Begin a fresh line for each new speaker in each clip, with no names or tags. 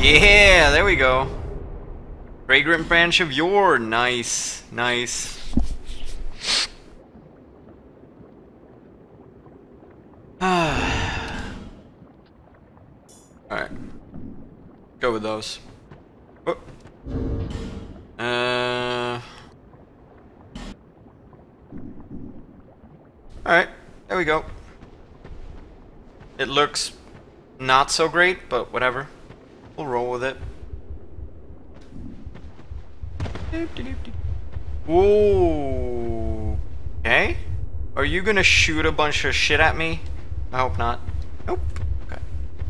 Yeah, there we go. Fragrant branch of yore. Nice, nice. Alright. Go with those. Oh. Alright, there we go. It looks not so great, but whatever. We'll roll with it. Ooh. Okay. Are you gonna shoot a bunch of shit at me? I hope not. Nope. Okay.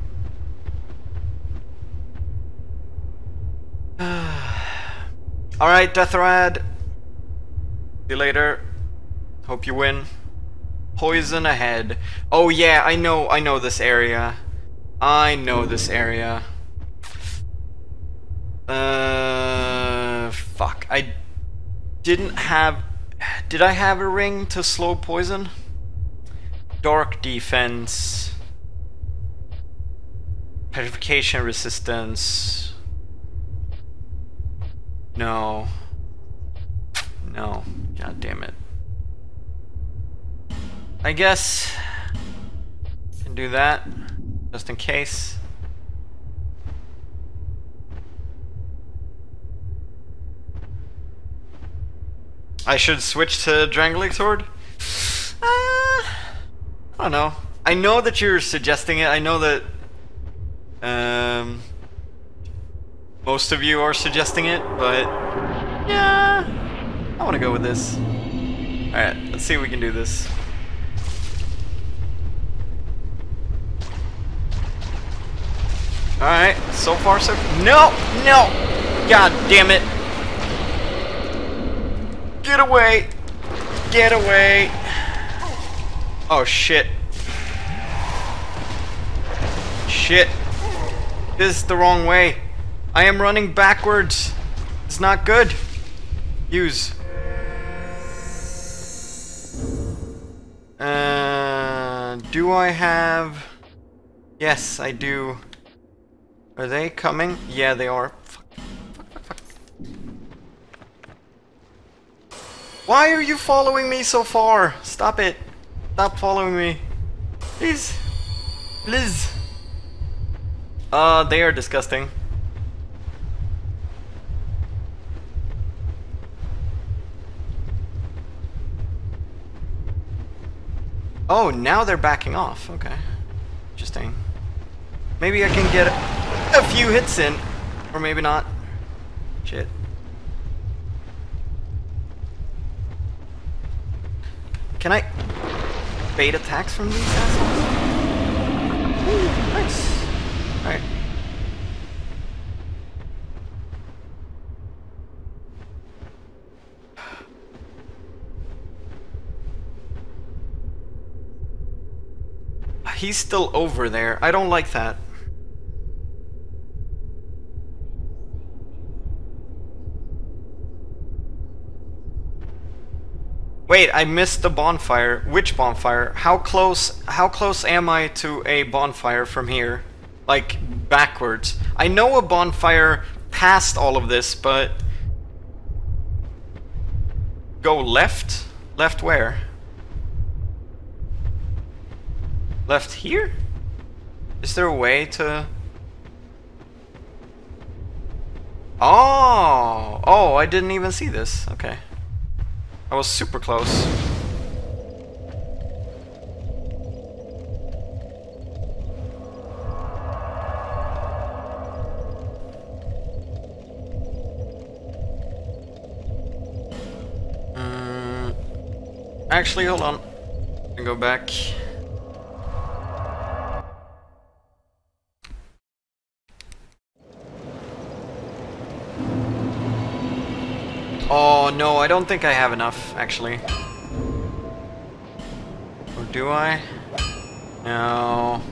Alright, Deathrad. See you later. Hope you win. Poison ahead. Oh yeah, I know this area. I know this area. Fuck. I didn't have... Did I have a ring to slow poison? Dark defense. Petrification resistance. No. No. God damn it. I guess can do that just in case. I should switch to Drangleic Sword? I don't know. I know that you're suggesting it. I know that most of you are suggesting it, but yeah, I want to go with this. Alright, let's see if we can do this. Alright, so far so... No! No! God damn it! Get away! Get away! Oh shit. Shit. This is the wrong way. I am running backwards. It's not good. Use. Do I have... Yes, I do. Are they coming? Yeah, they are. Fuck. Fuck, fuck, fuck. Why are you following me so far? Stop it. Stop following me. Please. Please. They are disgusting. Oh, now they're backing off. Okay. Interesting. Maybe I can get a few hits in. Or maybe not. Shit. Can I bait attacks from these assholes? Ooh, nice. Alright. He's still over there. I don't like that. Wait, I missed the bonfire. Which bonfire? How close am I to a bonfire from here? Like, backwards. I know a bonfire past all of this, but... Go left? Left where? Left here? Is there a way to... Oh! Oh, I didn't even see this. Okay. I was super close. Actually, hold on. I can go back. Oh no, I don't think I have enough, actually. Or do I? No.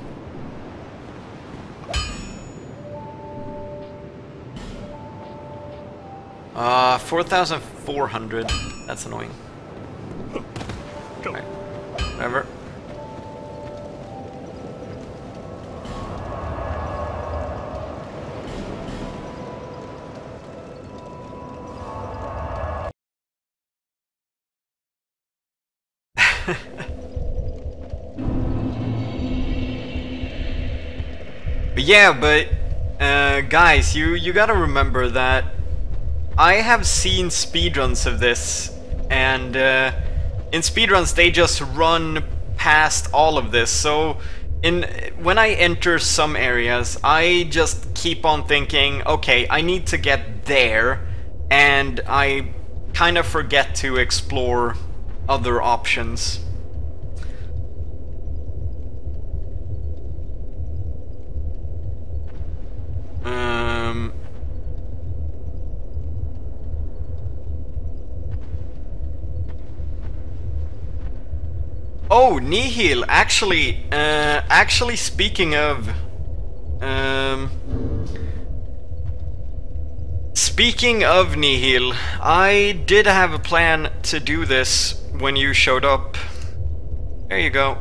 Uh, 4,400. That's annoying. Right. Whatever. But yeah, guys, you gotta remember that I have seen speedruns of this, and in speedruns they just run past all of this. So when I enter some areas, I just keep on thinking, okay, I need to get there, and I kind of forget to explore other options. Oh, Nihil, actually speaking of, Nihil, I did have a plan to do this when you showed up. There you go.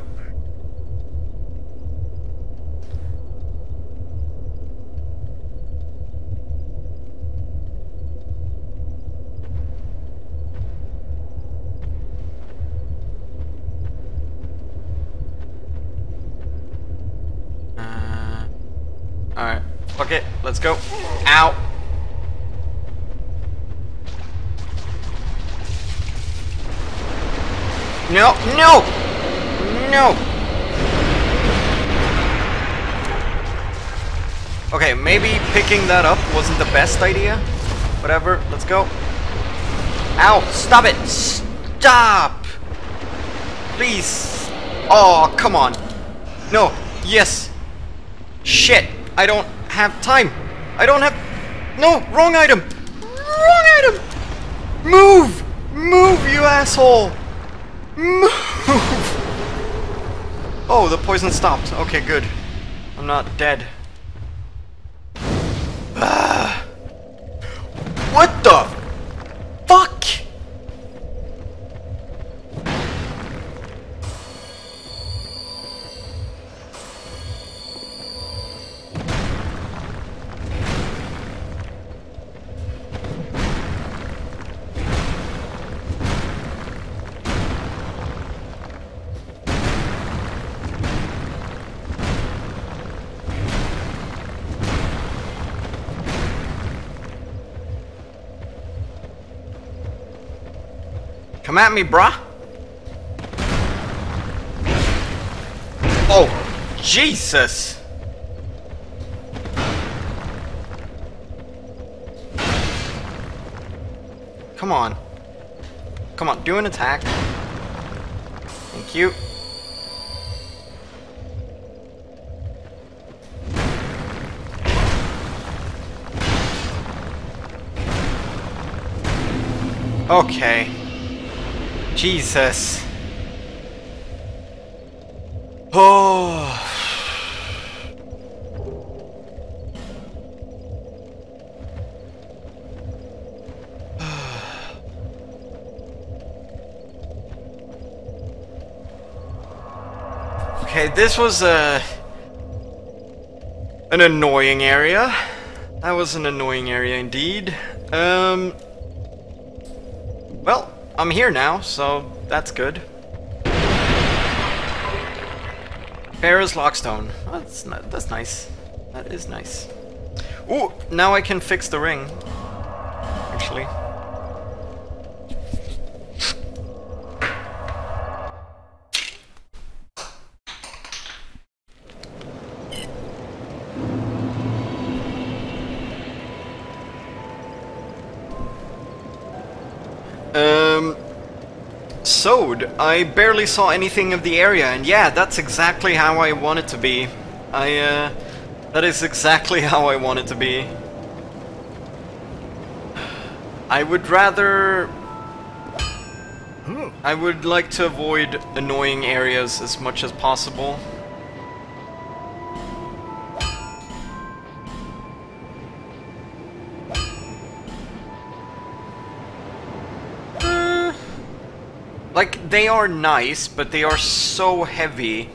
Alright, fuck it, let's go. Ow! No, no! No! Okay, maybe picking that up wasn't the best idea. Whatever, let's go. Ow, stop it! Stop! Please! Oh, come on. No, yes. Shit! I don't have time. I don't have... No! Wrong item! Wrong item! Move! Move, you asshole! Move! Oh, the poison stopped. Okay, good. I'm not dead. What the fuck? Come at me, brah. Oh, Jesus. Come on. Come on, do an attack. Thank you. Okay. Jesus. Oh. Okay, this was an annoying area. That was an annoying area indeed. Well, I'm here now, so that's good. Farah's Lockstone. Oh, that's nice. That is nice. Ooh, now I can fix the ring. Actually. Sode, I barely saw anything of the area, and yeah, that's exactly how I want it to be. That is exactly how I want it to be. I would rather... I would like to avoid annoying areas as much as possible. Like, they are nice, but they are so heavy.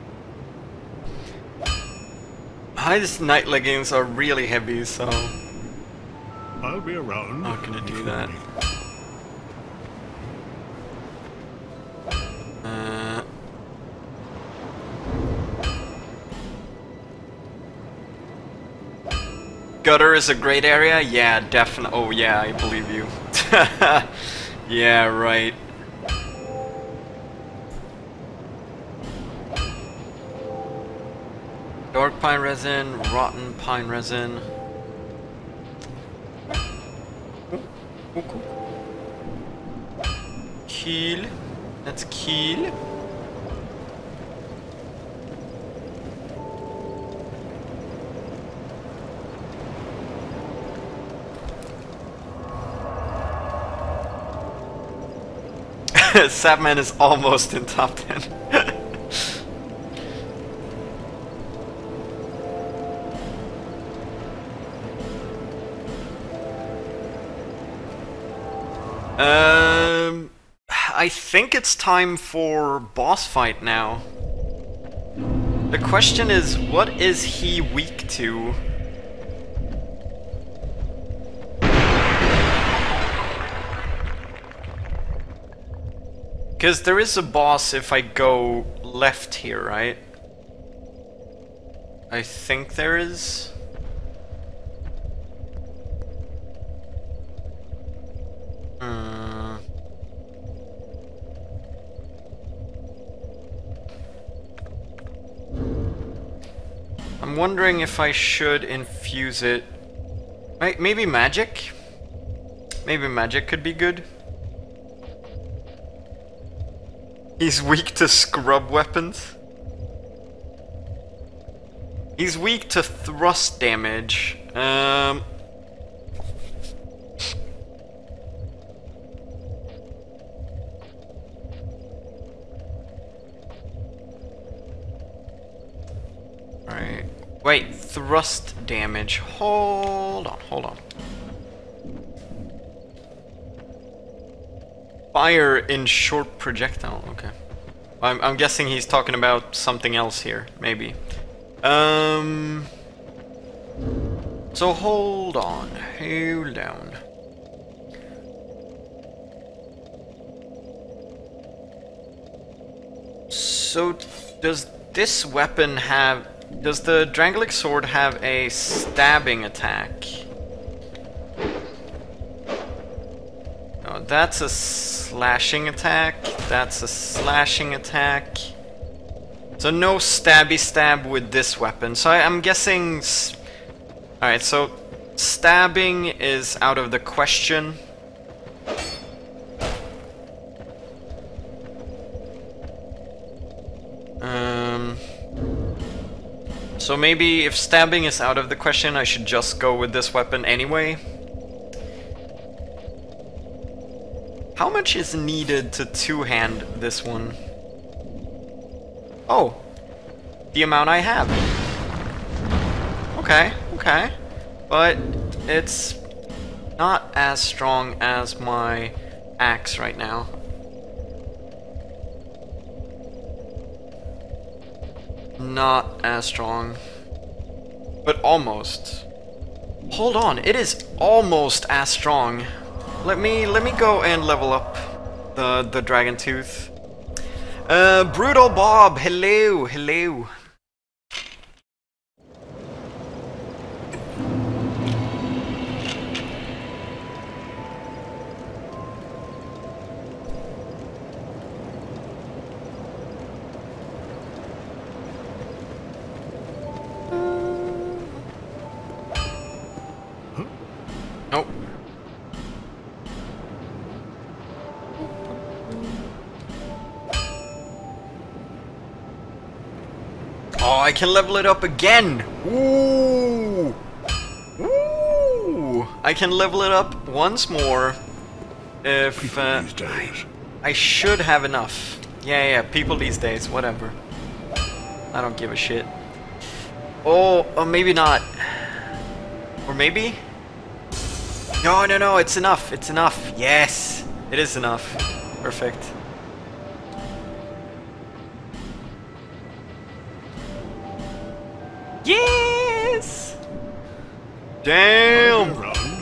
His night leggings are really heavy, so...
I'll be around.
Not gonna do that. Gutter is a great area? Yeah, definitely. Oh yeah, I believe you. Yeah, right. Dark pine resin, rotten pine resin. Oh, cool. Keel. That's keel. Sapman is almost in top 10. I think it's time for boss fight now. The question is, what is he weak to? Because there is a boss if I go left here, right? I think there is. I'm wondering if I should infuse it. Maybe magic? Maybe magic could be good. He's weak to scrub weapons. He's weak to thrust damage. Alright. Wait, thrust damage. Hold on. Fire in short projectile, okay. I'm guessing he's talking about something else here, maybe. So hold on. So does this weapon have... Does the Drangleic sword have a stabbing attack? No, that's a slashing attack. That's a slashing attack. So no stabby stab with this weapon. So I'm guessing... Alright, so stabbing is out of the question. So maybe if stabbing is out of the question, I should just go with this weapon anyway. How much is needed to two-hand this one? Oh, the amount I have. Okay. But it's not as strong as my axe right now. Not as strong. But almost. Hold on, it is almost as strong. Let me go and level up the Dragon Tooth. Brutal Bob, hello. Nope. Oh, I can level it up again! Ooh! Ooh! I can level it up once more. If, I should have enough. Yeah, people these days, whatever. I don't give a shit. Oh, or maybe not. Or maybe? No, it's enough. It's enough. Yes, it is enough. Perfect. Yes! Damn!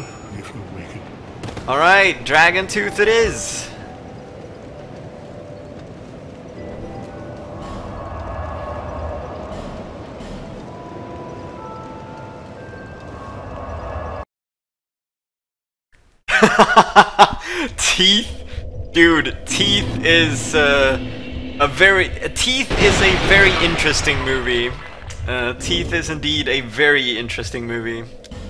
Alright, Dragon Tooth it is. Teeth? Dude, Teeth is Teeth is a very interesting movie. Teeth is indeed a very interesting movie.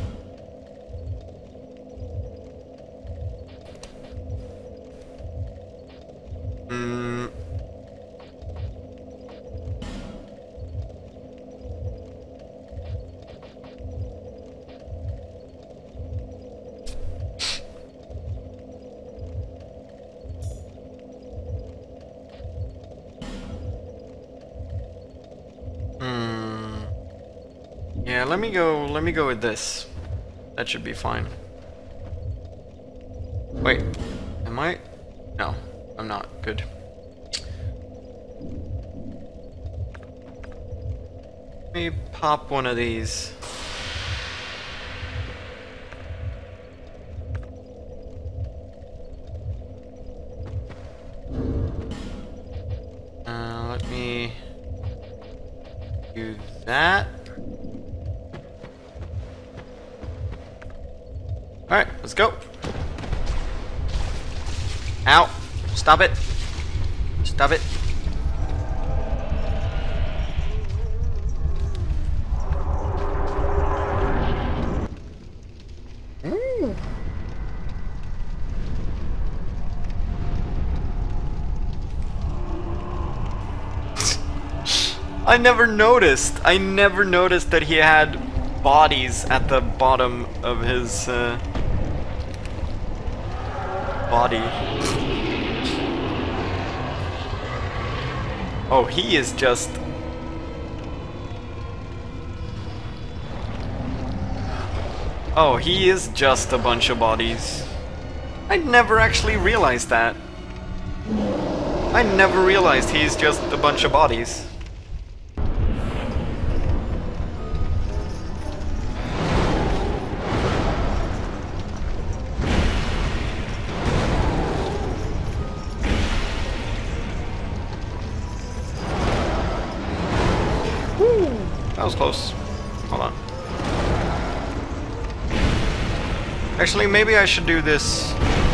Yeah, let me go with this. That should be fine. Wait, am I? No, I'm not. Good. Let me pop one of these. Let me do that. Alright, let's go. Ow. Stop it. Stop it. Ooh. I never noticed. I never noticed that he had bodies at the bottom of his body. Oh, he is just... Oh, he is just a bunch of bodies. I never actually realized that. I never realized he's just a bunch of bodies. That was close. Hold on. Actually, maybe I should do this.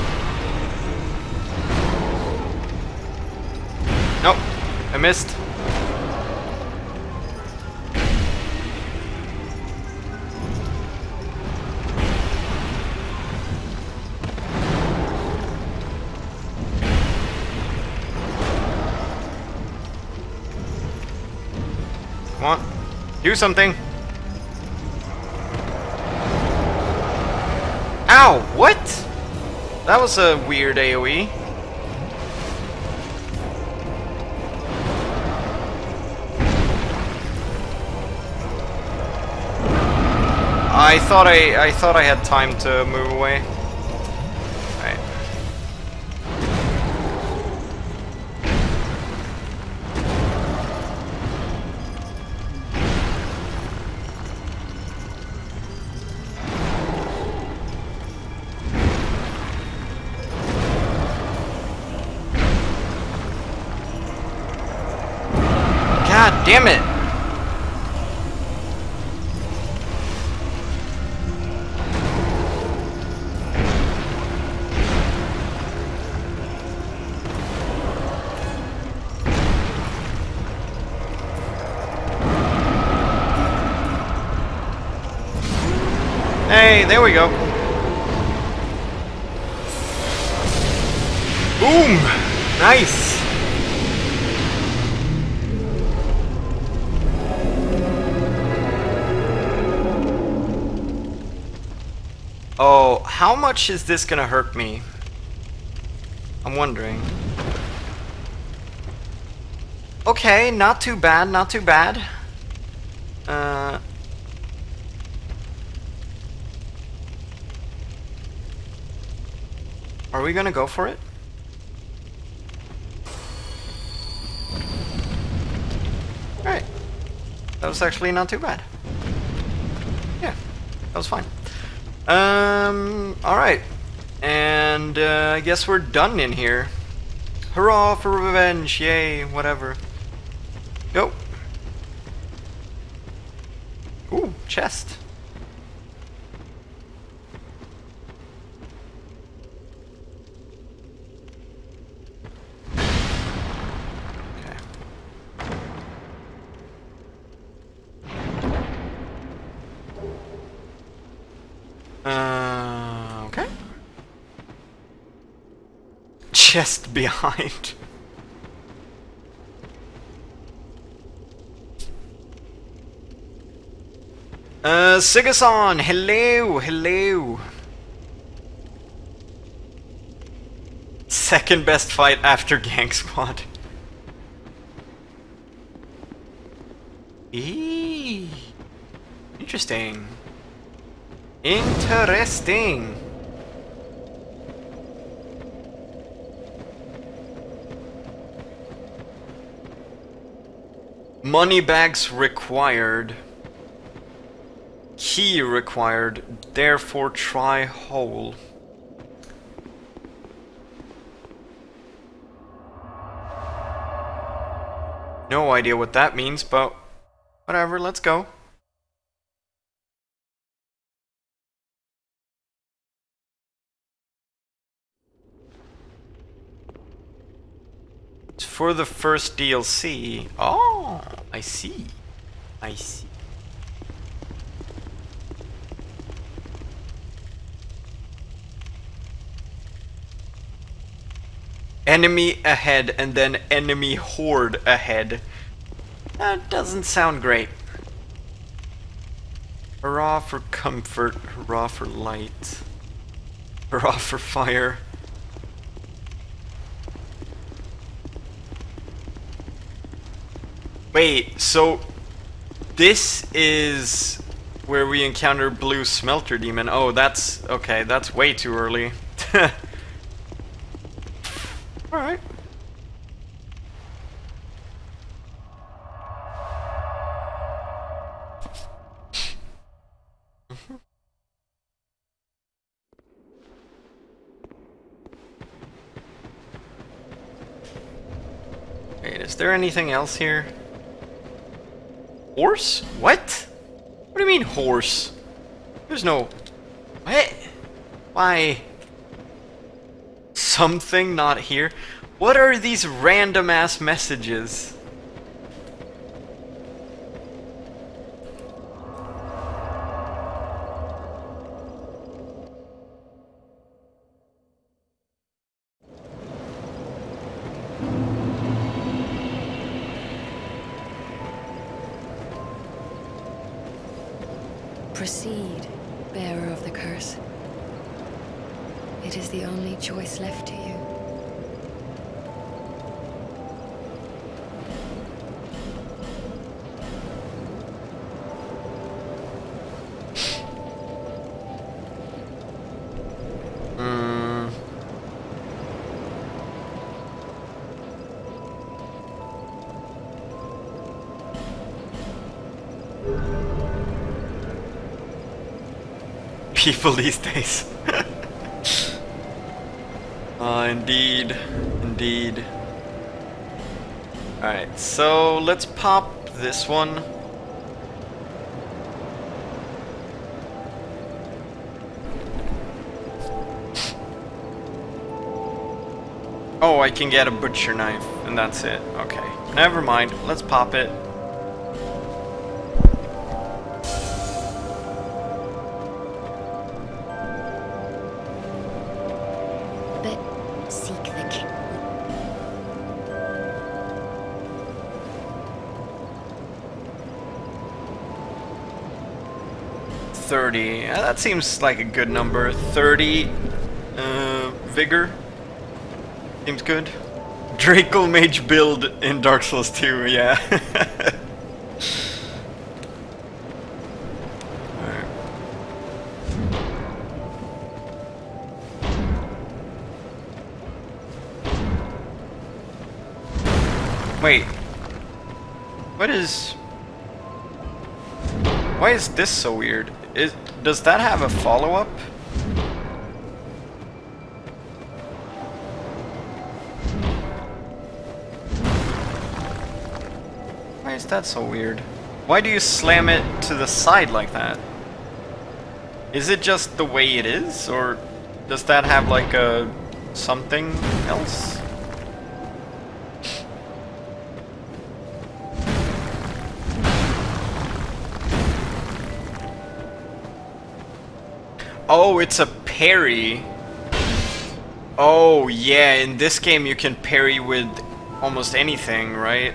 Nope, I missed. Come on. Do something! Ow! What? That was a weird AoE. I thought I had time to move away. Right. God damn it! Hey, there we go. Boom! Nice! Oh, how much is this gonna hurt me? I'm wondering. Okay, not too bad, not too bad. Are we gonna go for it? Alright. That was actually not too bad. Yeah, that was fine. Alright. And, I guess we're done in here. Hurrah for revenge, yay, whatever. Go. Ooh, chest. chest behind. Sigason, hello, hello. Second best fight after Gang Squad. Eee. Interesting. Interesting. Money bags required. Key required. Therefore try hole. No idea what that means, but whatever, let's go. It's for the first DLC. Oh, I see. I see. Enemy ahead and then enemy horde ahead. That doesn't sound great. Hurrah for comfort, hurrah for light, hurrah for fire. Wait, so this is where we encounter Blue Smelter Demon. Oh, that's okay, that's way too early. Alright. Wait, is there anything else here? Horse? What? What do you mean horse? There's no... What? Why? Something not here? What are these random ass messages?
Proceed, bearer of the curse. It is the only choice left to you.
People these days. Indeed. Indeed. Alright, so let's pop this one. Oh, I can get a butcher knife, and that's it. Okay, never mind. Let's pop it.
Seek the king.
30. That seems like a good number. 30 vigor. Seems good. Draco Mage build in Dark Souls 2, yeah. Wait. Why is this so weird? Does that have a follow-up? Why is that so weird? Why do you slam it to the side like that? Is it just the way it is, or does that have like a something else? Oh, it's a parry. Oh, yeah, in this game you can parry with almost anything, right?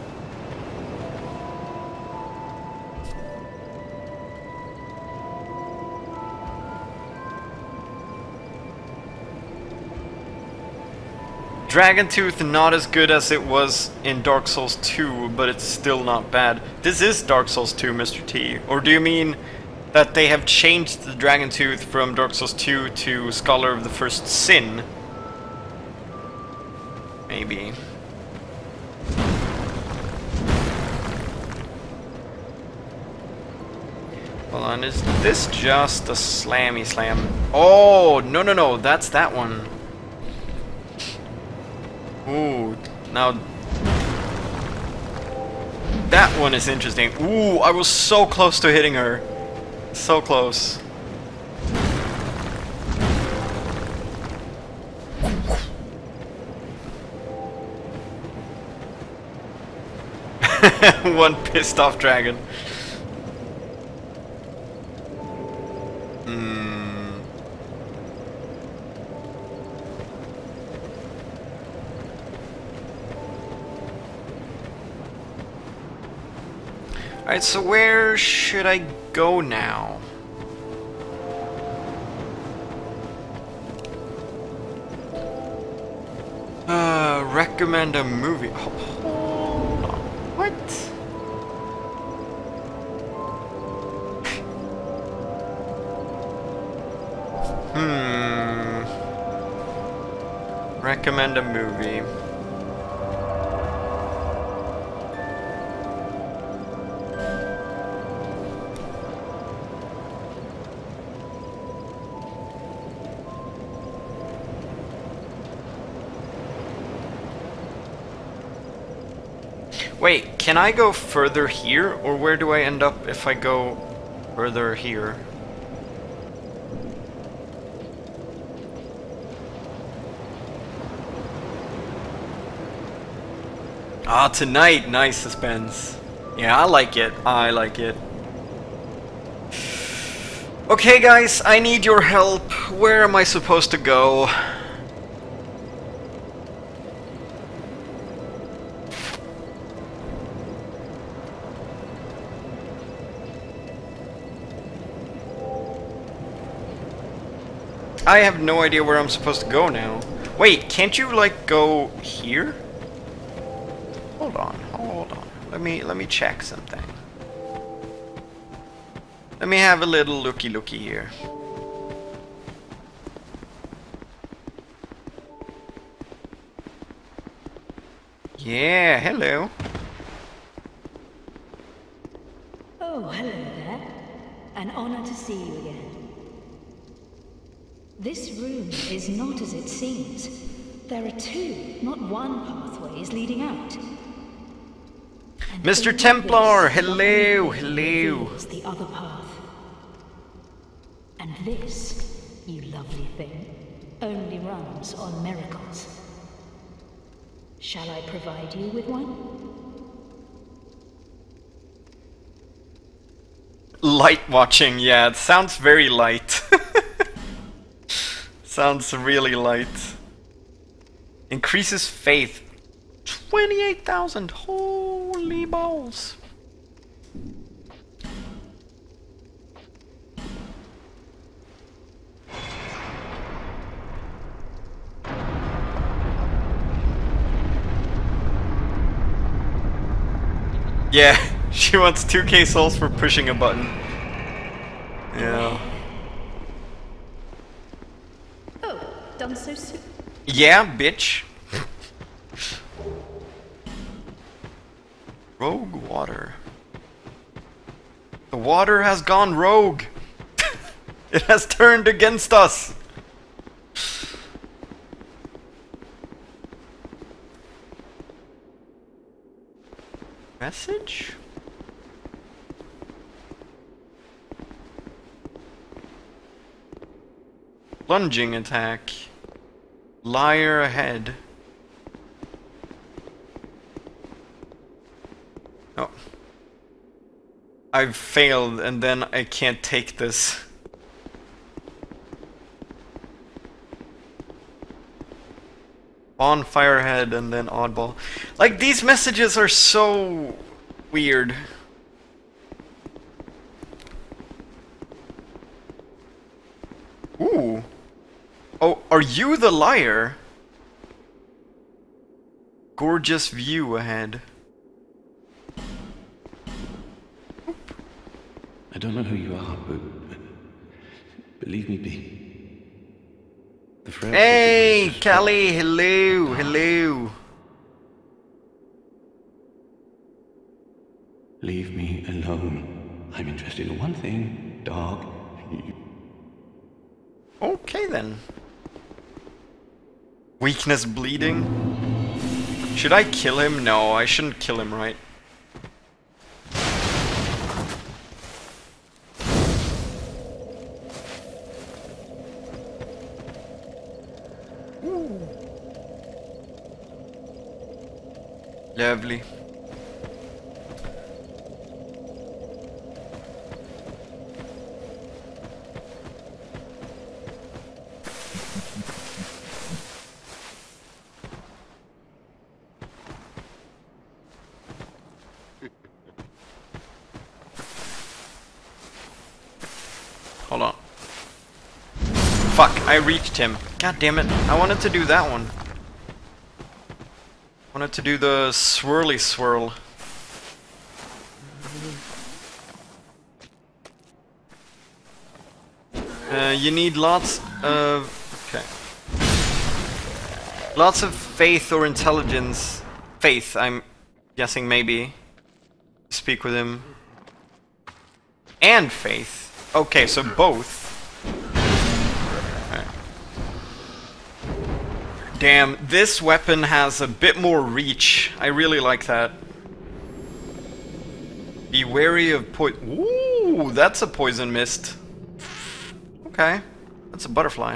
Dragon Tooth not as good as it was in Dark Souls 2, but it's still not bad. This is Dark Souls 2, Mr. T. Or do you mean that they have changed the Dragon Tooth from Dark Souls 2 to Scholar of the First Sin? Maybe. Hold on, is this just a slammy slam? Oh, no, no, no, that's that one. Ooh, now that one is interesting. Ooh, I was so close to hitting her. So close. One pissed off dragon. Alright, so where should I go now? Recommend a movie. Hold on. What? Recommend a movie. Wait, can I go further here, or where do I end up if I go further here? Ah, tonight, nice suspense. Yeah, I like it. I like it. Okay, guys, I need your help. Where am I supposed to go? I have no idea where I'm supposed to go now. Wait, can't you like go here? Hold on, hold on. Let me check something. Let me have a little looky here. Yeah, hello.
Oh, hello there. An honor to see you again. This room is not as it seems. There are two, not one pathways leading out. And
Mr. Templar, hello, hello.
reveals the other path. And this, you lovely thing, only runs on miracles. Shall I provide you with one?
Light watching, yeah, it sounds very light. Sounds really light. Increases faith. 28,000. Holy balls. Yeah, she wants 2k souls for pushing a button. Yeah.
Done so soon.
Yeah, bitch. Rogue water. The water has gone rogue. It has turned against us. Message? Lunging attack. Liar ahead. Oh. I've failed and then I can't take this. Bonfire head and then oddball. Like, these messages are so weird. Ooh. Oh, are you the liar? Gorgeous view ahead.
I don't know who you are, but leave me be. The frailty
Hey,
of the
Callie, hello, hello.
Leave me alone. I'm interested in one thing, dog.
Okay then. Weakness bleeding. Should I kill him? No, I shouldn't kill him, right? Ooh. Lovely. Hold on. Fuck, I reached him. God damn it. I wanted to do that one. Wanted to do the swirly swirl. You need lots of... Okay. Lots of faith or intelligence. Faith, I'm guessing maybe. Speak with him. And faith. Okay, so both. Okay. Damn, this weapon has a bit more reach. I really like that. Be wary of Ooh, that's a poison mist. Okay, that's a butterfly.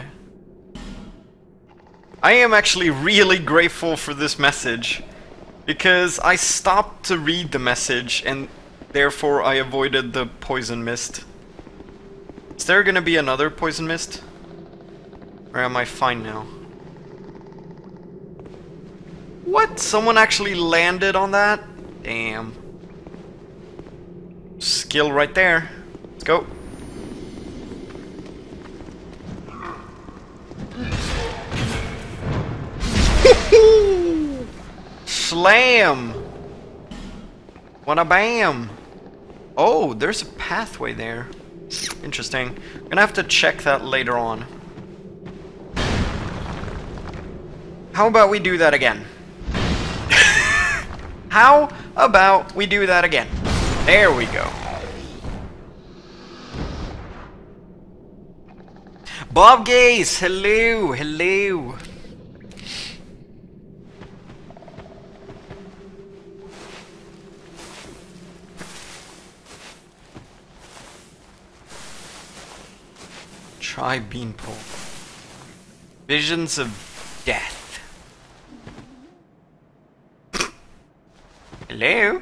I am actually really grateful for this message, because I stopped to read the message and therefore I avoided the poison mist. Is there gonna be another poison mist? Or am I fine now? What? Someone actually landed on that? Damn. Skill right there. Let's go. Slam! What a bam! Oh, there's a pathway there. Interesting. I'm gonna have to check that later on. How about we do that again? How about we do that again? There we go. Bob Gaze, hello, hello. Try Beanpole. Visions of death. Hello?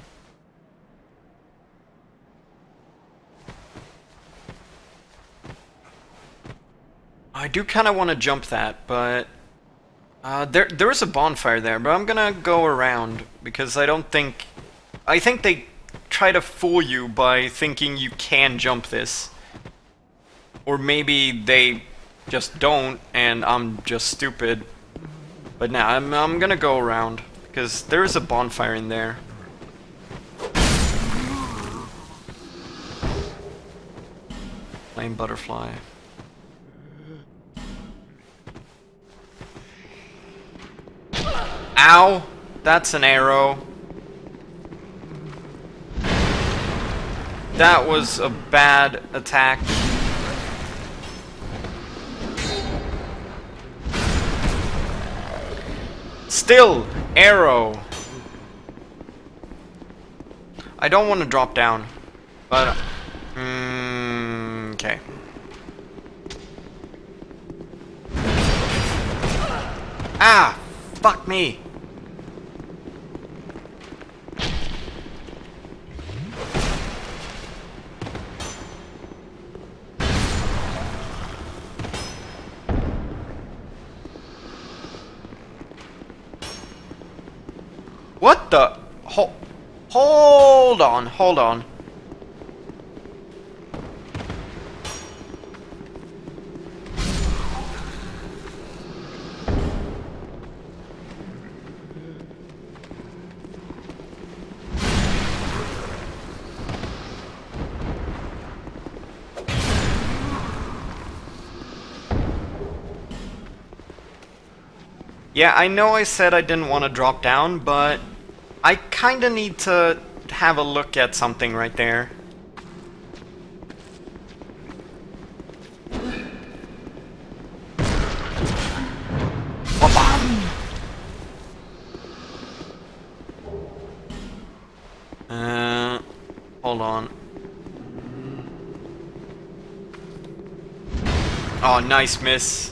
I do kind of want to jump that, but there is a bonfire there, but I'm gonna go around because I think they try to fool you by thinking you can jump this. Or maybe they just don't, and I'm just stupid. But now I'm gonna go around because there is a bonfire in there. Flame butterfly. Ow! That's an arrow. That was a bad attack. Still, arrow. I don't want to drop down, but okay. Ah, fuck me. What the? Hold on, hold on. Yeah, I know I said I didn't want to drop down, but I kinda need to have a look at something right there. Hold on. Oh, nice miss.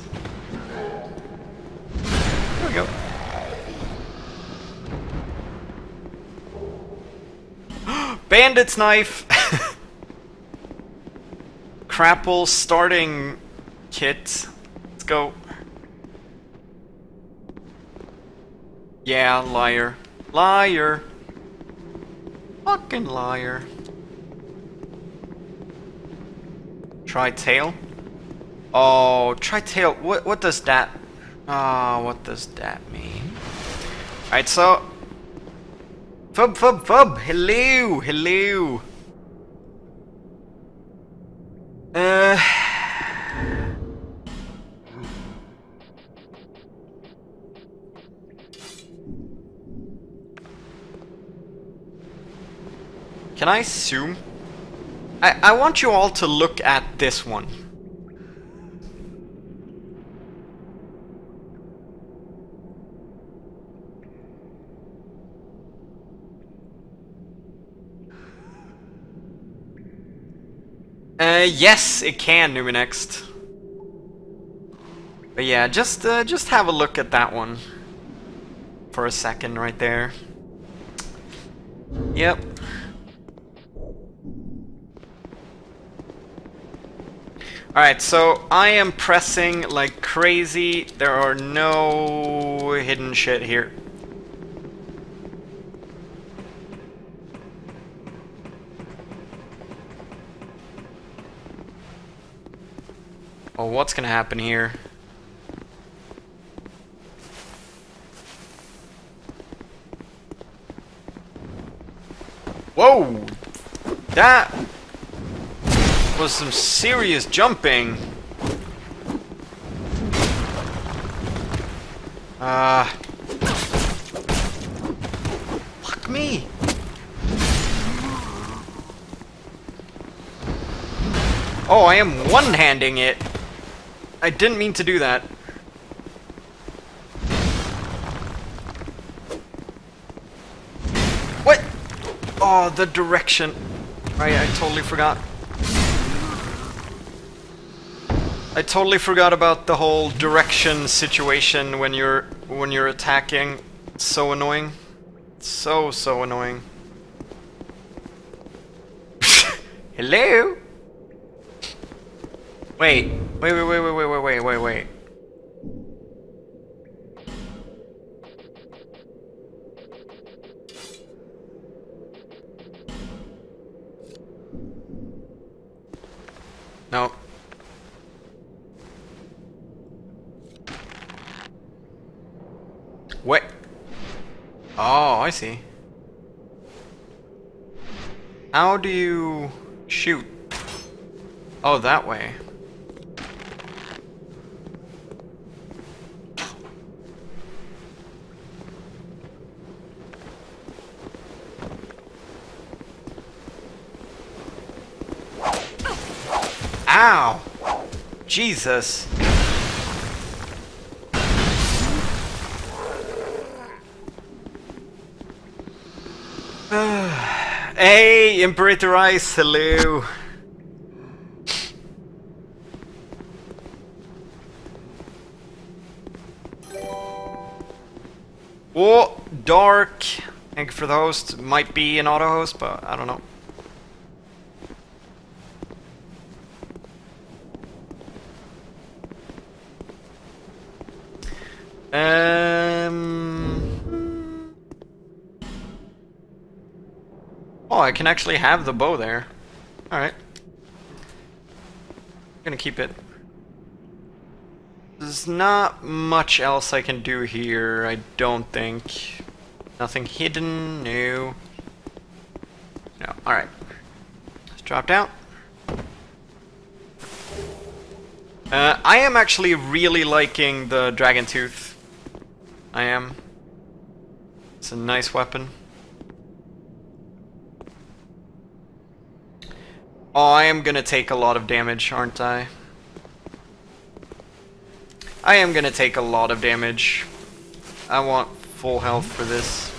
There we go. Bandit's knife! Crapple starting kit. Let's go. Yeah, liar. Liar. Fucking liar. Try tail? Oh, try tail. What does that... what does that mean? Alright, so... Fub! Hello! Hello! Can I zoom? I want you all to look at this one. Yes, it can, Numinext. But yeah, just have a look at that one for a second right there. Yep. Alright, so I am pressing like crazy. There are no hidden shit here. Oh, what's gonna happen here? Whoa! That was some serious jumping. Fuck me! Oh, I am one-handing it. I didn't mean to do that. What? Oh, the direction. Right, I totally forgot. I totally forgot about the whole direction situation when you're attacking. It's so annoying. So annoying. Hello? Wait. No. What? Oh, I see. How do you shoot? Oh, that way. Ow! Jesus. Hey, Imperator Ice, hello. Oh, dark. Thank you for the host. Might be an auto host, but I don't know. I can actually have the bow there. Alright. I'm gonna keep it. There's not much else I can do here, I don't think. Nothing hidden, no. No, alright. Let's drop down. I am actually really liking the Dragon Tooth. I am. It's a nice weapon. Oh, I am gonna take a lot of damage, aren't I? I am gonna take a lot of damage. I want full health for this.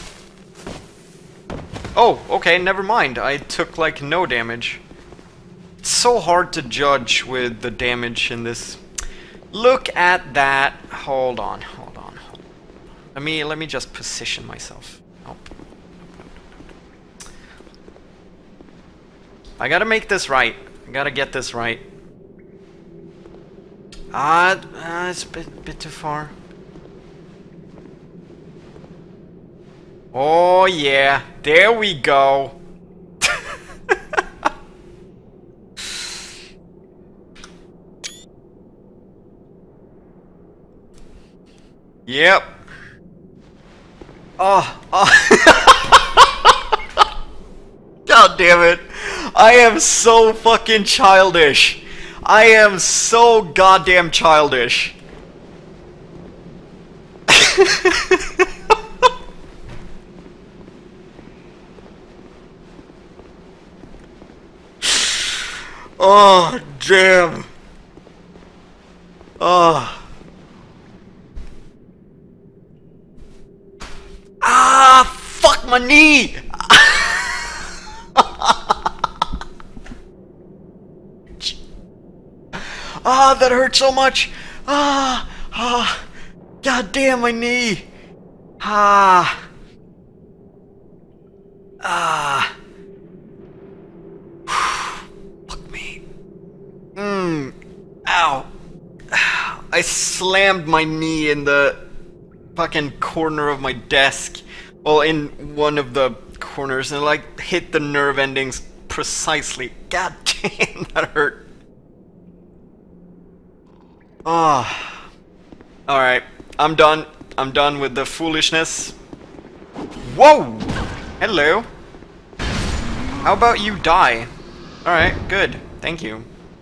Oh, okay, never mind. I took like no damage. It's so hard to judge with the damage in this. Look at that. Hold on. Let me just position myself. Oh. I gotta make this right. I gotta get this right. It's a bit too far. Oh yeah, there we go. Yep. Oh. God damn it. I am so fucking childish. I am so goddamn childish. Oh, damn. Oh. Ah, fuck my knee. Ah, that hurt so much. God damn my knee. Fuck me. Ow. I slammed my knee in the fucking corner of my desk. Well, in one of the corners, and like hit the nerve endings precisely. God damn, that hurt. Oh. Alright, I'm done. I'm done with the foolishness. Whoa! Hello. How about you die? Alright, good. Thank you.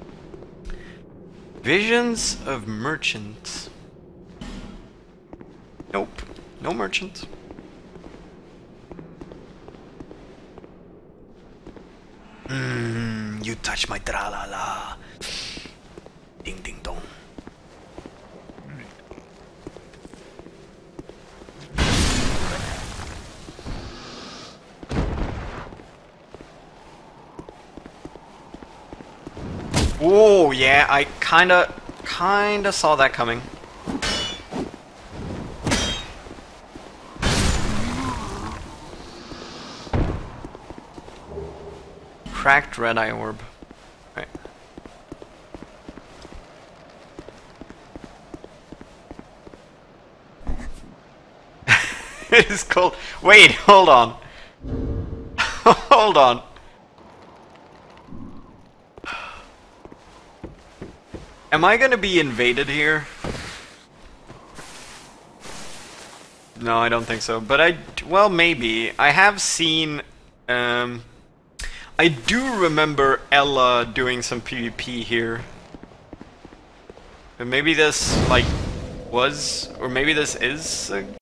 Visions of merchants. Nope. No merchant. You touch my tra-la-la. Ding ding dong. Oh yeah, I kinda saw that coming. Cracked red eye orb. Right. It is cold. Wait, hold on. Hold on. Am I gonna be invaded here? No, I don't think so. But well, maybe. I have seen, I do remember Ella doing some PvP here. But maybe this, like, was, or maybe this is a